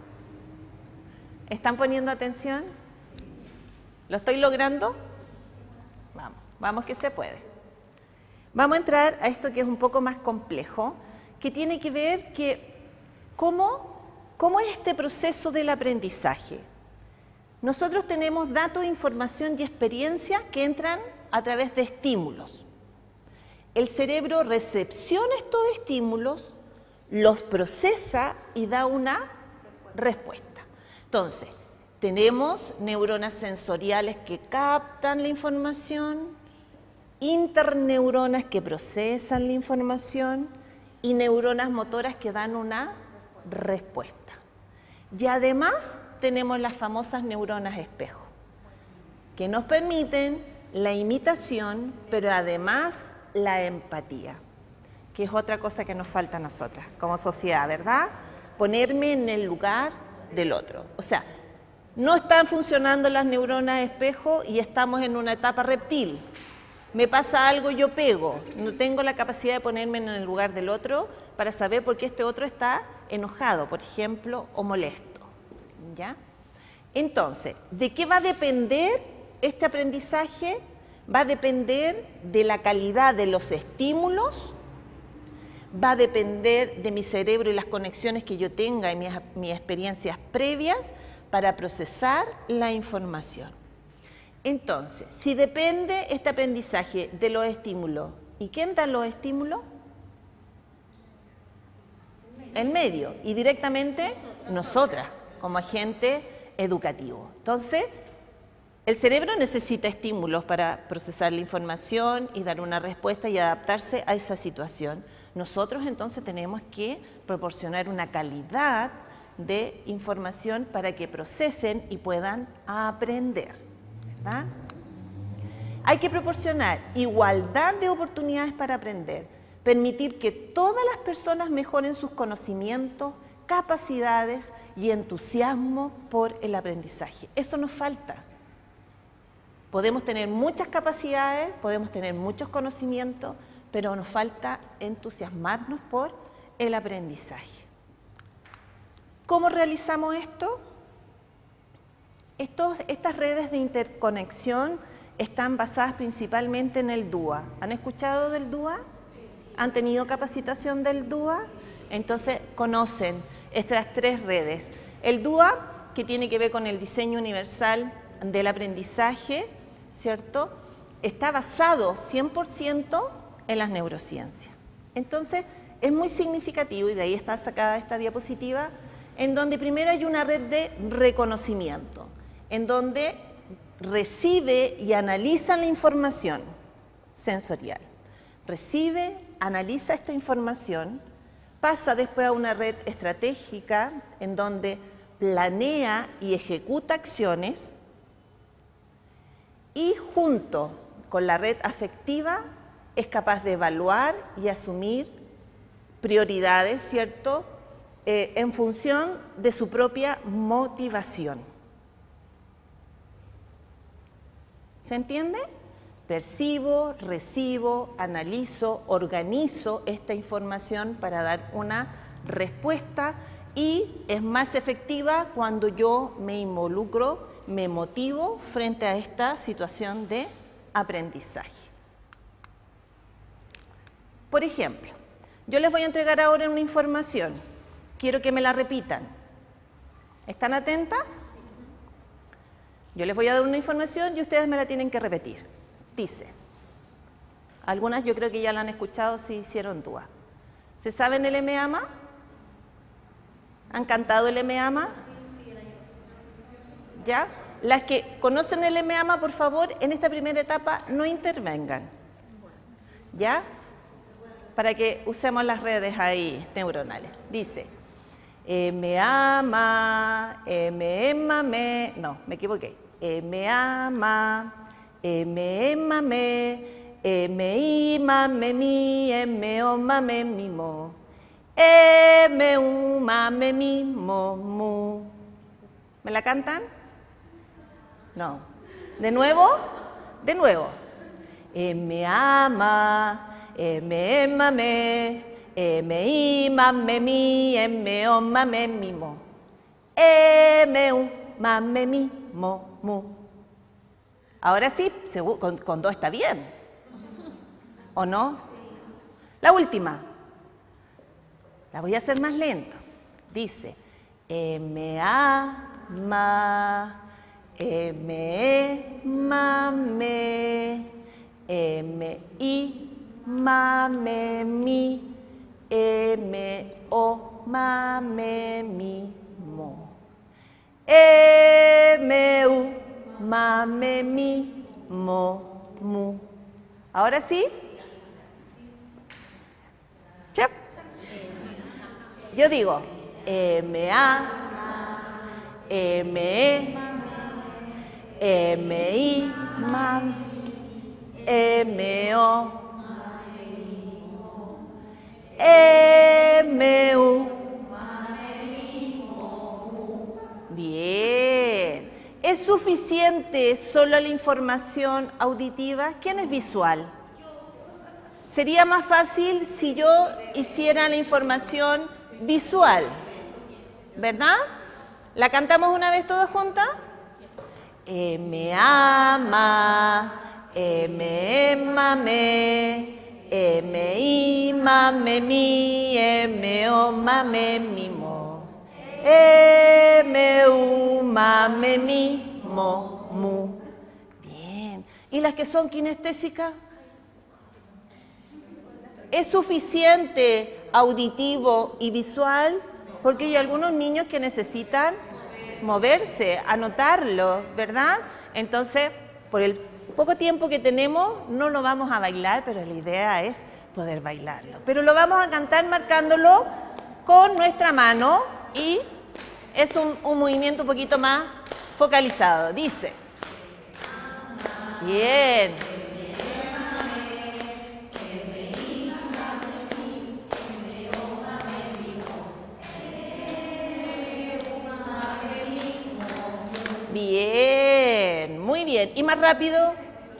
¿Están poniendo atención? ¿Lo estoy logrando? Vamos, vamos que se puede. Vamos a entrar a esto que es un poco más complejo, que tiene que ver que cómo, cómo es este proceso del aprendizaje. Nosotros tenemos datos, información y experiencia que entran a través de estímulos. El cerebro recepciona estos estímulos, los procesa y da una respuesta. Entonces, tenemos neuronas sensoriales que captan la información, interneuronas que procesan la información y neuronas motoras que dan una respuesta. Y además tenemos las famosas neuronas espejo, que nos permiten la imitación, pero además la empatía, que es otra cosa que nos falta a nosotras como sociedad, ¿verdad? Ponerme en el lugar del otro. O sea, no están funcionando las neuronas espejo y estamos en una etapa reptil. Me pasa algo, yo pego. No tengo la capacidad de ponerme en el lugar del otro para saber por qué este otro está enojado, por ejemplo, o molesto. ¿Ya? Entonces, ¿de qué va a depender este aprendizaje? Va a depender de la calidad de los estímulos, va a depender de mi cerebro y las conexiones que yo tenga y mis, mis experiencias previas para procesar la información. Entonces, si depende este aprendizaje de los estímulos, ¿y quién da los estímulos? El medio, y directamente nosotras, como agente educativo. Entonces, el cerebro necesita estímulos para procesar la información y dar una respuesta y adaptarse a esa situación. Nosotros entonces tenemos que proporcionar una calidad de información para que procesen y puedan aprender, ¿verdad? Hay que proporcionar igualdad de oportunidades para aprender, permitir que todas las personas mejoren sus conocimientos, capacidades y entusiasmo por el aprendizaje. Eso nos falta. Podemos tener muchas capacidades, podemos tener muchos conocimientos, pero nos falta entusiasmarnos por el aprendizaje. ¿Cómo realizamos esto? Estos, estas redes de interconexión están basadas principalmente en el D U A. ¿Han escuchado del D U A? ¿Han tenido capacitación del D U A? Entonces conocen estas tres redes. El D U A, que tiene que ver con el diseño universal del aprendizaje, ¿cierto? está basado cien por ciento en las neurociencias. Entonces, es muy significativo, y de ahí está sacada esta diapositiva, en donde primero hay una red de reconocimiento, en donde recibe y analiza la información sensorial. Recibe, analiza esta información, pasa después a una red estratégica, en donde planea y ejecuta acciones, y junto con la red afectiva es capaz de evaluar y asumir prioridades, ¿cierto?, eh, en función de su propia motivación. ¿Se entiende? Percibo, recibo, analizo, organizo esta información para dar una respuesta, y es más efectiva cuando yo me involucro, me motivo frente a esta situación de aprendizaje. Por ejemplo, yo les voy a entregar ahora una información. Quiero que me la repitan. ¿Están atentas? Yo les voy a dar una información y ustedes me la tienen que repetir. Dice, algunas yo creo que ya la han escuchado si hicieron duda. ¿Se saben el M A M A? ¿Han cantado el M A M A? ¿Ya? Las que conocen el M A M A, por favor, en esta primera etapa no intervengan. ¿Ya? Para que usemos las redes ahí neuronales. Dice, M A M A, M M A M E, no, me equivoqué. M A M A, M M A M E, M I M A M E M I, M O M A M E M I M O, M U M A M E M I M O M U. ¿Me la cantan? No. ¿De nuevo? De nuevo. M A M A, M M A M E, M I M A M E M I, M O M A M E M I M O, M U M A M E M I M O M U. Ahora sí, con, con dos está bien. ¿O no? La última. La voy a hacer más lento. Dice, M A M A, M E M A M E, M I M A M E M I, M O M A M E M I M O, M U M A M E M I M O M U. ¿Ahora sí? Chap. Yo digo, M A M E M I M A M O M U. Bien. ¿Es suficiente solo la información auditiva? ¿Quién es visual? Sería más fácil si yo hiciera la información visual, ¿verdad? ¿La cantamos una vez todas juntas? M A M A, M M A M E, M I M A M E M I, M O M A M E M I M O, M U M A M E M I M O M U. Bien. ¿Y las que son kinestésicas? ¿Es suficiente auditivo y visual? Porque hay algunos niños que necesitan moverse, anotarlo, ¿verdad? Entonces, por el poco tiempo que tenemos, no lo vamos a bailar, pero la idea es poder bailarlo. Pero lo vamos a cantar marcándolo con nuestra mano, y es un, un movimiento un poquito más focalizado. Dice, bien. Bien, muy bien. ¿Y más rápido?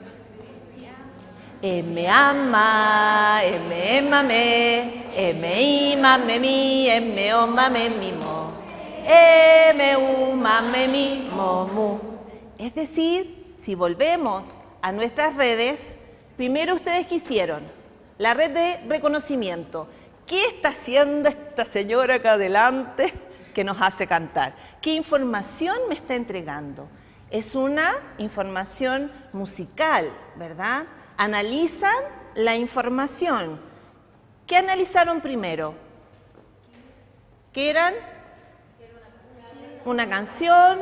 M A M A, M M A M E, M I M A M E M I, M O M A M E M I M O, M U M A M E M I M O M U. Es decir, si volvemos a nuestras redes, primero ustedes ¿qué hicieron? La red de reconocimiento. ¿Qué está haciendo esta señora acá adelante que nos hace cantar? ¿Qué información me está entregando? Es una información musical, ¿verdad? Analizan la información. ¿Qué analizaron primero? ¿Qué eran? Una canción,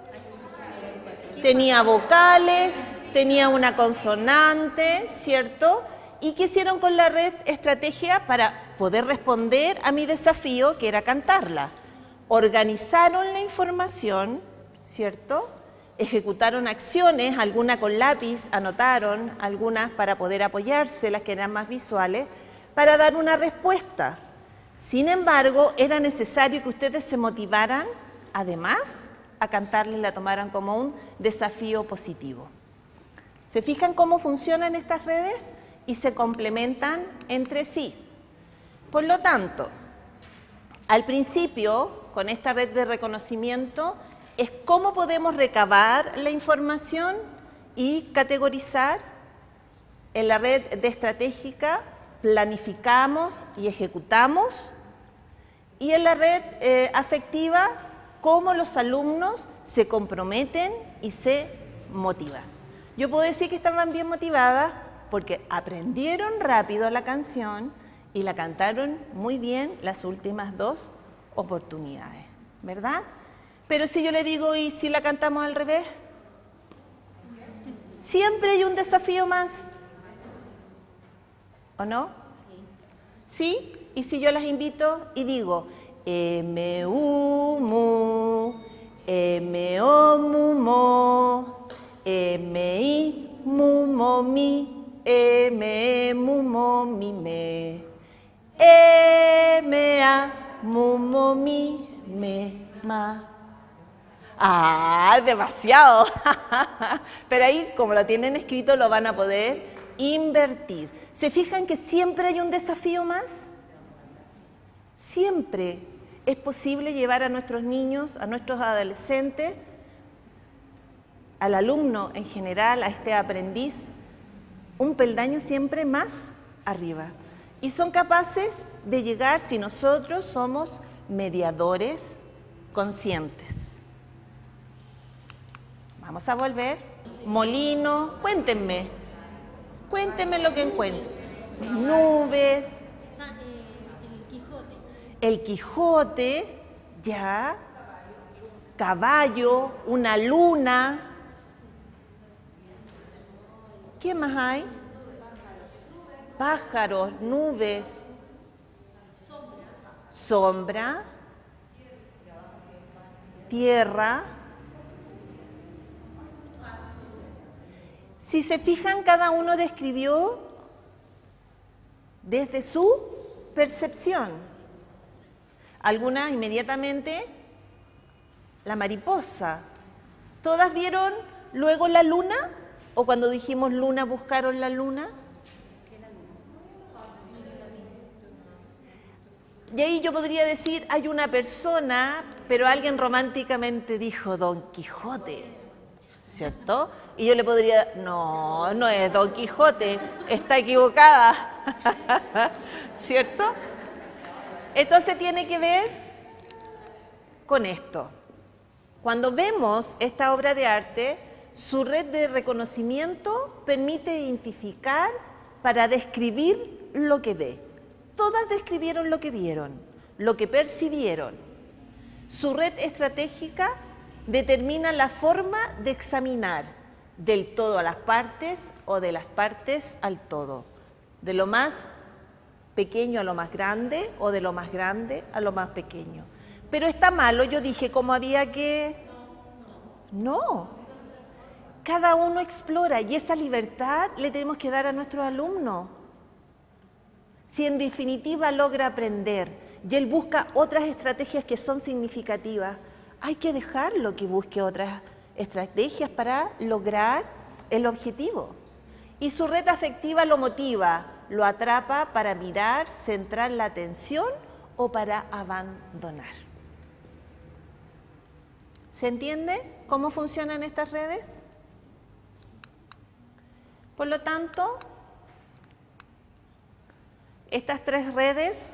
tenía vocales, tenía una consonante, ¿cierto? ¿Y qué hicieron con la red estrategia para poder responder a mi desafío, que era cantarla? Organizaron la información, ¿cierto? Ejecutaron acciones, algunas con lápiz, anotaron, algunas para poder apoyarse, las que eran más visuales, para dar una respuesta. Sin embargo, era necesario que ustedes se motivaran, además, a cantarla y la tomaran como un desafío positivo. ¿Se fijan cómo funcionan estas redes? Y se complementan entre sí. Por lo tanto, al principio, con esta red de reconocimiento, es cómo podemos recabar la información y categorizar. En la red de estratégica planificamos y ejecutamos. Y en la red eh, afectiva, cómo los alumnos se comprometen y se motivan. Yo puedo decir que estaban bien motivadas porque aprendieron rápido la canción y la cantaron muy bien las últimas dos oportunidades, ¿verdad? Pero si yo le digo, ¿y si la cantamos al revés? Siempre hay un desafío más, ¿o no? ¿Sí? Y si yo las invito y digo, M, U, mu, M, O, mu, mo, M, I, mu, mo, mi, M, mu, mo, mi, me, M, A, mu, mo, mi, me, ma. ¡Ah, demasiado! Pero ahí, como lo tienen escrito, lo van a poder invertir. ¿Se fijan que siempre hay un desafío más? Siempre es posible llevar a nuestros niños, a nuestros adolescentes, al alumno en general, a este aprendiz, un peldaño siempre más arriba. Y son capaces de llegar si nosotros somos mediadores conscientes. Vamos a volver. Molino, cuéntenme. Cuéntenme lo que encuentren. Nubes. El Quijote. El Quijote, ya. Caballo, una luna. ¿Qué más hay? Pájaros, nubes. Sombra. Tierra. Si se fijan, cada uno describió desde su percepción. Algunas inmediatamente la mariposa. ¿Todas vieron luego la luna? ¿O cuando dijimos luna buscaron la luna? Y ahí yo podría decir, hay una persona, pero alguien románticamente dijo Don Quijote, ¿cierto? Y yo le podría, no, no es Don Quijote, está equivocada, ¿cierto? Entonces tiene que ver con esto. Cuando vemos esta obra de arte, su red de reconocimiento permite identificar para describir lo que ve. Todas describieron lo que vieron, lo que percibieron. Su red estratégica determina la forma de examinar del todo a las partes o de las partes al todo, de lo más pequeño a lo más grande o de lo más grande a lo más pequeño. Pero está malo, yo dije, ¿cómo había que...? No. Cada uno explora y esa libertad le tenemos que dar a nuestros alumnos. Si en definitiva logra aprender y él busca otras estrategias que son significativas, hay que dejarlo que busque otras estrategias para lograr el objetivo. Y su red afectiva lo motiva, lo atrapa para mirar, centrar la atención o para abandonar. ¿Se entiende cómo funcionan estas redes? Por lo tanto, estas tres redes,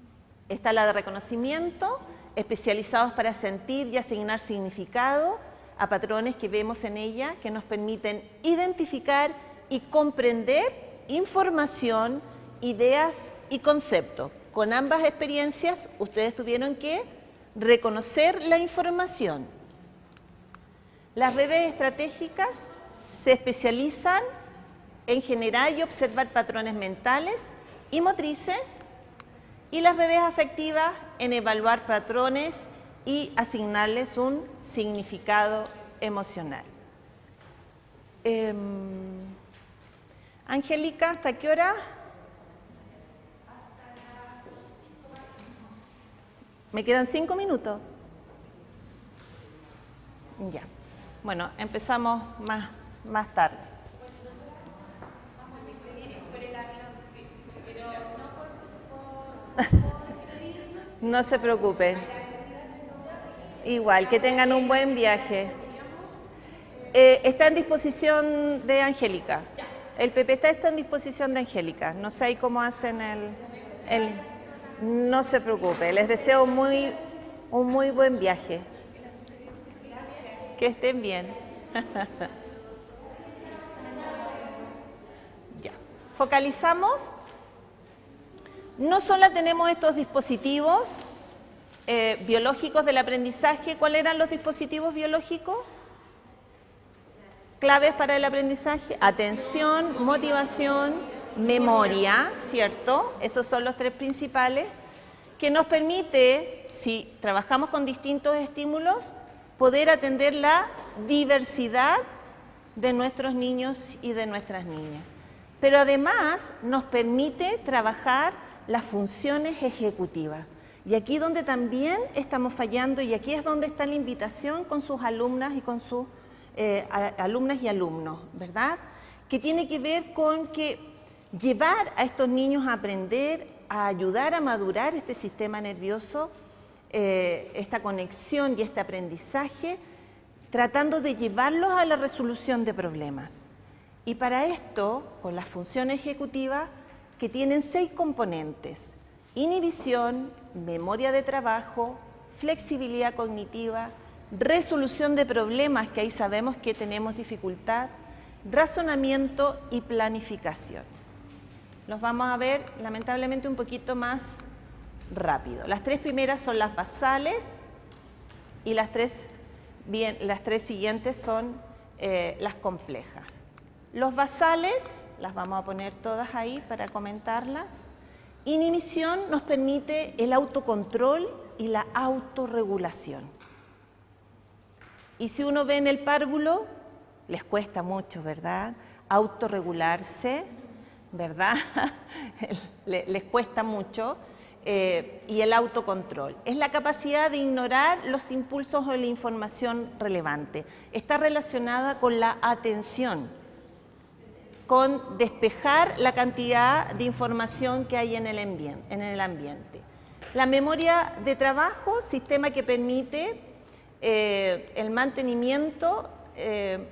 está la de reconocimiento, especializados para sentir y asignar significado, a patrones que vemos en ella que nos permiten identificar y comprender información, ideas y conceptos. Con ambas experiencias ustedes tuvieron que reconocer la información. Las redes estratégicas se especializan en generar y observar patrones mentales y motrices, y las redes afectivas en evaluar patrones y asignarles un significado emocional. Eh, Angélica, ¿hasta qué hora? ¿Me quedan cinco minutos? Ya. Bueno, empezamos más, más tarde. No se preocupen. Igual, que tengan un buen viaje. Eh, está en disposición de Angélica. El P P está, está en disposición de Angélica. No sé ahí cómo hacen el, el... No se preocupe. Les deseo muy, un muy buen viaje. Que estén bien. Ya. Focalizamos. No solo tenemos estos dispositivos eh, biológicos del aprendizaje. ¿Cuáles eran los dispositivos biológicos? Claves para el aprendizaje: atención, motivación, memoria, ¿cierto? Esos son los tres principales, que nos permite, si trabajamos con distintos estímulos, poder atender la diversidad de nuestros niños y de nuestras niñas. Pero además nos permite trabajar las funciones ejecutivas. Y aquí donde también estamos fallando, y aquí es donde está la invitación con sus alumnas y con sus eh, alumnas y alumnos, ¿verdad? Que tiene que ver con que llevar a estos niños a aprender, a ayudar a madurar este sistema nervioso, eh, esta conexión y este aprendizaje, tratando de llevarlos a la resolución de problemas. Y para esto, con las funciones ejecutivas, que tienen seis componentes: inhibición, memoria de trabajo, flexibilidad cognitiva, resolución de problemas, que ahí sabemos que tenemos dificultad, razonamiento y planificación. Los vamos a ver lamentablemente un poquito más rápido. Las tres primeras son las basales y las tres, bien, las tres siguientes son eh, las complejas. Los basales, las vamos a poner todas ahí para comentarlas. Inhibición nos permite el autocontrol y la autorregulación. Y si uno ve en el párvulo, les cuesta mucho, ¿verdad? Autorregularse, ¿verdad? Les cuesta mucho. Eh, y el autocontrol. Es la capacidad de ignorar los impulsos o la información relevante. Está relacionada con la atención, con despejar la cantidad de información que hay en el ambiente. En el ambiente. La memoria de trabajo, sistema que permite eh, el mantenimiento, eh,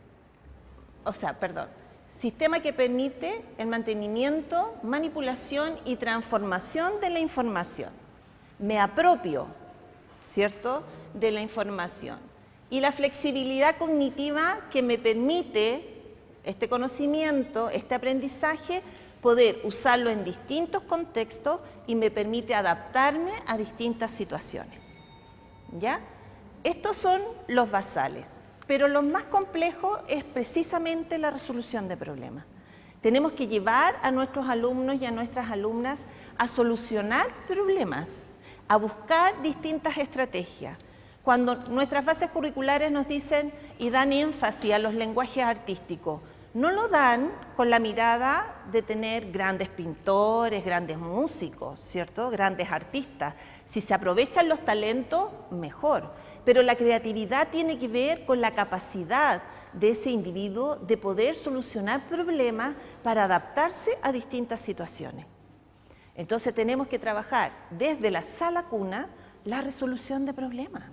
o sea, perdón, sistema que permite el mantenimiento, manipulación y transformación de la información. Me apropio, ¿cierto?, de la información. Y la flexibilidad cognitiva, que me permite este conocimiento, este aprendizaje, poder usarlo en distintos contextos y me permite adaptarme a distintas situaciones. ¿Ya? Estos son los basales, pero lo más complejo es precisamente la resolución de problemas. Tenemos que llevar a nuestros alumnos y a nuestras alumnas a solucionar problemas, a buscar distintas estrategias. Cuando nuestras bases curriculares nos dicen y dan énfasis a los lenguajes artísticos, no lo dan con la mirada de tener grandes pintores, grandes músicos, ¿cierto?, grandes artistas. Si se aprovechan los talentos, mejor. Pero la creatividad tiene que ver con la capacidad de ese individuo de poder solucionar problemas para adaptarse a distintas situaciones. Entonces tenemos que trabajar desde la sala cuna la resolución de problemas,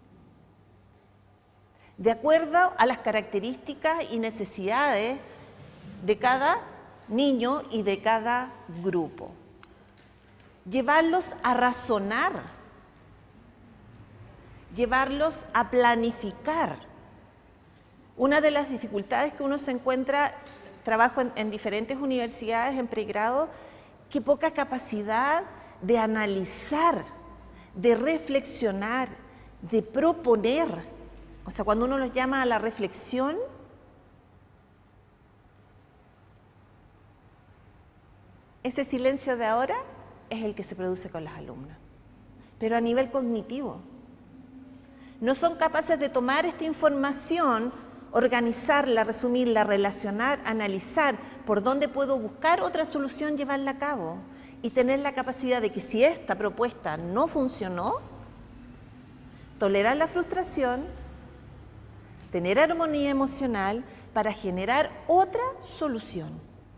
de acuerdo a las características y necesidades de cada niño y de cada grupo. Llevarlos a razonar, llevarlos a planificar, Una de las dificultades que uno se encuentra, trabajo en, en diferentes universidades, en pregrado, que poca capacidad de analizar, de reflexionar, de proponer. O sea, cuando uno los llama a la reflexión, ese silencio de ahora es el que se produce con las alumnas, pero a nivel cognitivo. No son capaces de tomar esta información, organizarla, resumirla, relacionar, analizar por dónde puedo buscar otra solución, llevarla a cabo y tener la capacidad de que si esta propuesta no funcionó, tolerar la frustración, tener armonía emocional para generar otra solución.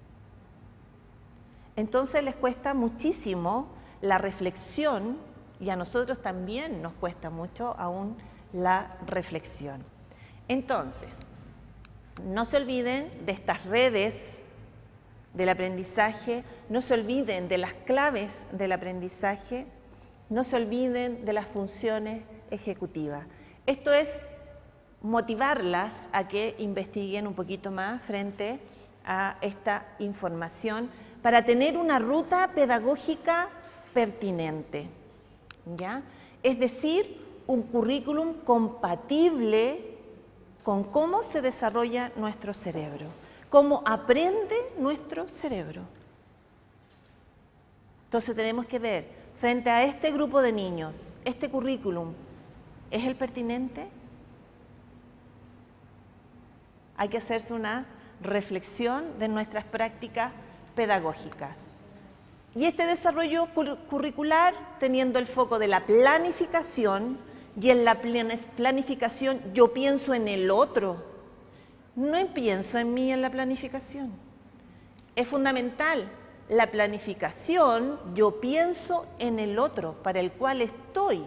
Entonces les cuesta muchísimo la reflexión y a nosotros también nos cuesta mucho aún la reflexión. Entonces, no se olviden de estas redes del aprendizaje, no se olviden de las claves del aprendizaje, no se olviden de las funciones ejecutivas. Esto es motivarlas a que investiguen un poquito más frente a esta información para tener una ruta pedagógica pertinente, ¿ya? Es decir, un currículum compatible con cómo se desarrolla nuestro cerebro, cómo aprende nuestro cerebro. Entonces tenemos que ver, frente a este grupo de niños, este currículum, ¿es el pertinente? Hay que hacerse una reflexión de nuestras prácticas pedagógicas. Y este desarrollo curricular, teniendo el foco de la planificación, y en la planificación yo pienso en el otro, no pienso en mí en la planificación. Es fundamental, la planificación, yo pienso en el otro, para el cual estoy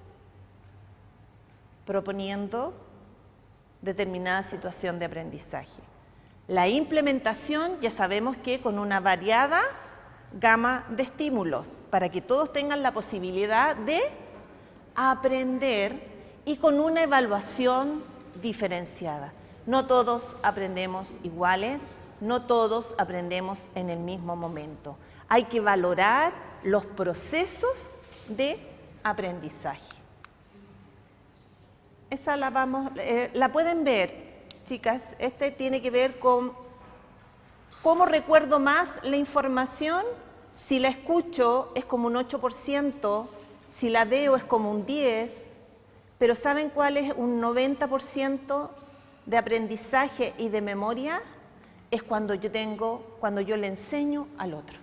proponiendo determinada situación de aprendizaje. La implementación, ya sabemos que con una variada gama de estímulos, para que todos tengan la posibilidad de aprender y con una evaluación diferenciada. No todos aprendemos iguales, no todos aprendemos en el mismo momento. Hay que valorar los procesos de aprendizaje. Esa la vamos, eh, la pueden ver, chicas. Este tiene que ver con cómo recuerdo más la información. Si la escucho es como un ocho por ciento, si la veo es como un diez por ciento, pero ¿saben cuál es un noventa por ciento de aprendizaje y de memoria? Es cuando yo tengo, cuando yo le enseño al otro.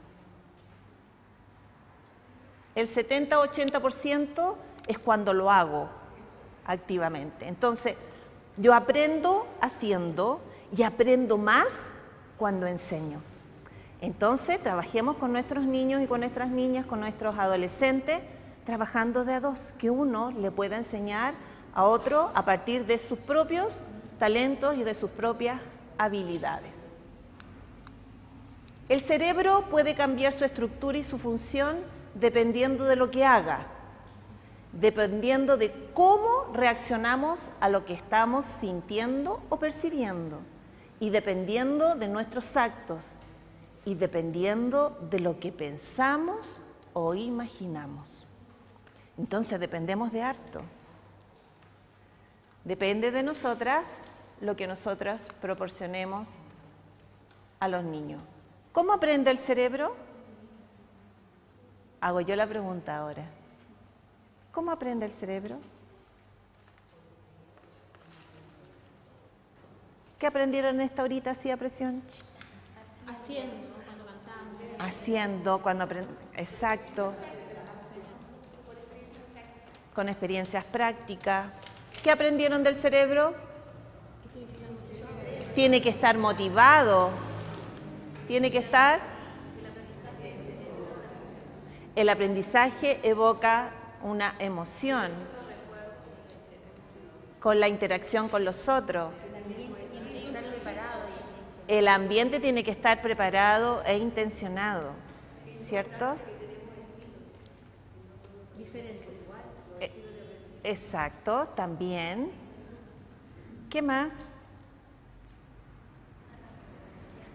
El setenta a ochenta por ciento es cuando lo hago activamente. Entonces, yo aprendo haciendo y aprendo más cuando enseño. Entonces, trabajemos con nuestros niños y con nuestras niñas, con nuestros adolescentes, trabajando de a dos, que uno le pueda enseñar a otro a partir de sus propios talentos y de sus propias habilidades. El cerebro puede cambiar su estructura y su función dependiendo de lo que haga, dependiendo de cómo reaccionamos a lo que estamos sintiendo o percibiendo, y dependiendo de nuestros actos, y dependiendo de lo que pensamos o imaginamos. Entonces dependemos de harto. Depende de nosotras lo que nosotras proporcionemos a los niños. ¿Cómo aprende el cerebro? Hago yo la pregunta ahora. ¿Cómo aprende el cerebro? ¿Qué aprendieron en esta horita así a presión? Haciendo, cuando cantamos. Haciendo, cuando aprenden. Exacto. Con experiencias prácticas. ¿Qué aprendieron del cerebro? Tiene que estar motivado. Tiene que estar. El aprendizaje evoca una emoción con la interacción con los otros. El ambiente tiene que estar preparado e intencionado, ¿cierto? Diferentes. Exacto, también. ¿Qué más?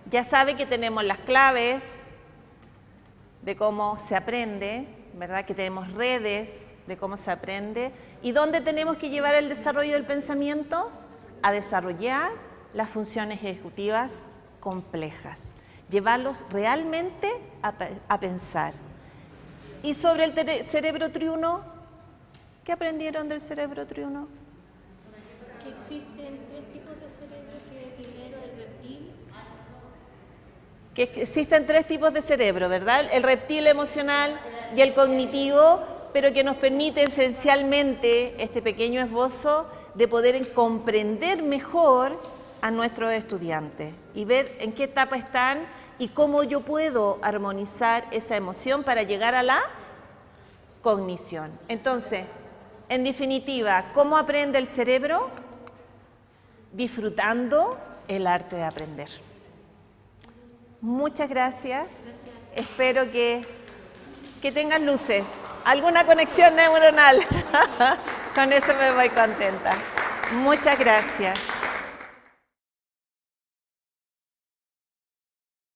Ya sabe que tenemos las claves de cómo se aprende, ¿verdad? Que tenemos redes de cómo se aprende. ¿Y dónde tenemos que llevar el desarrollo del pensamiento? A desarrollar las funciones ejecutivas complejas, llevarlos realmente a, a pensar. Y sobre el cerebro triuno, ¿qué aprendieron del cerebro triuno? Que existen tres tipos de cerebro, que primero el reptil. Que existen tres tipos de cerebro, ¿verdad? El reptil emocional y el cognitivo, pero que nos permite esencialmente este pequeño esbozo de poder comprender mejor a nuestros estudiantes y ver en qué etapa están y cómo yo puedo armonizar esa emoción para llegar a la cognición. Entonces, en definitiva, ¿cómo aprende el cerebro? Disfrutando el arte de aprender. Muchas gracias. Gracias. Espero que, que tengan luces. ¿Alguna conexión neuronal? Con eso me voy contenta. Muchas gracias.